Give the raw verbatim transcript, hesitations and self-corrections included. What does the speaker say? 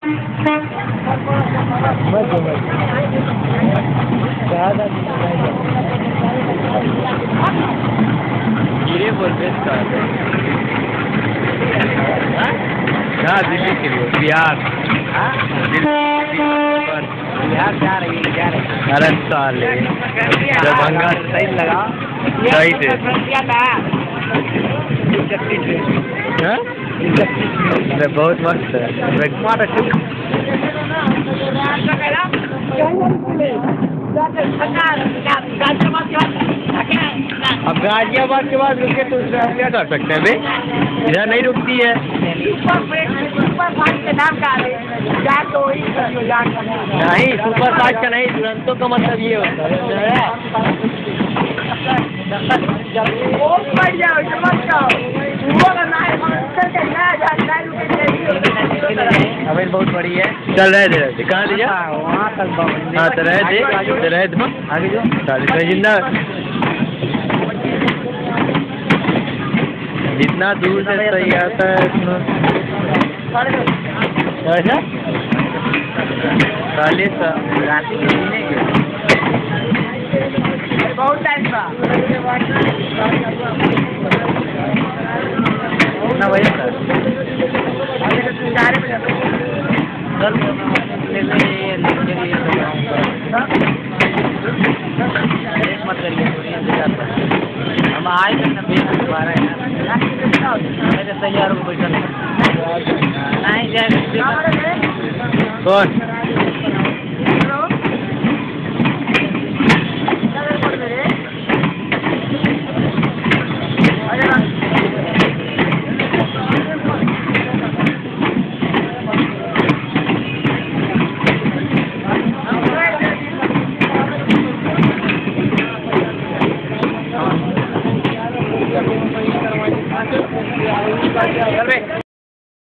ये बोल हाँ दिल्ली के लिए बिहार बिहार जा रही है जा रही है अरे साले दरभंगा सही लगा सही थे हाँ? अरे बहुत मस्त है अब गाजियाबाद के बाद रुके तो उससे हम क्या कर सकते हैं भाई इधर नहीं रुकती है नहीं सुपर फास्ट का नहीं तुरंतों का मतलब ये होता है अभी बहुत बड़ी है चल रहे थे कहाँ ले जा वहाँ तक हाँ तो रहे थे तो रहे थे आगे जो चालीस जितना जितना दूर से सही आता है उतना ऐसा चालीस बहुत टाइम का ना वही सर चार बजे सर ले ले मत करिए हम आए थे ना दोबारा मेरे तैयार को बैठा नहीं जाए कौन